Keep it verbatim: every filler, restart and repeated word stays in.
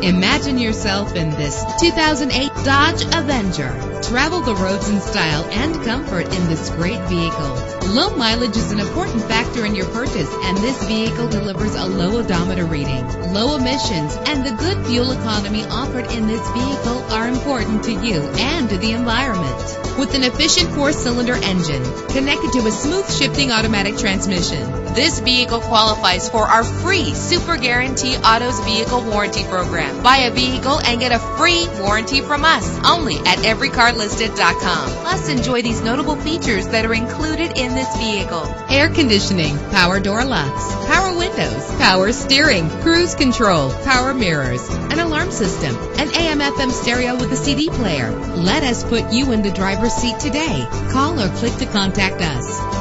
Imagine yourself in this two thousand eight Dodge Avenger. Travel the roads in style and comfort in this great vehicle. Low mileage is an important factor in your purchase, and this vehicle delivers a low odometer reading. Low emissions and the good fuel economy offered in this vehicle are important to you and to the environment. With an efficient four-cylinder engine connected to a smooth shifting automatic transmission, this vehicle qualifies for our free Super Guarantee Autos Vehicle Warranty Program. Buy a vehicle and get a free warranty from us only at every car listed dot com. Plus, enjoy these notable features that are included in this vehicle: air conditioning, power door locks, power windows, power steering, cruise control, power mirrors, an alarm system, an A M F M stereo with a C D player. Let us put you in the driver's seat today. Call or click to contact us.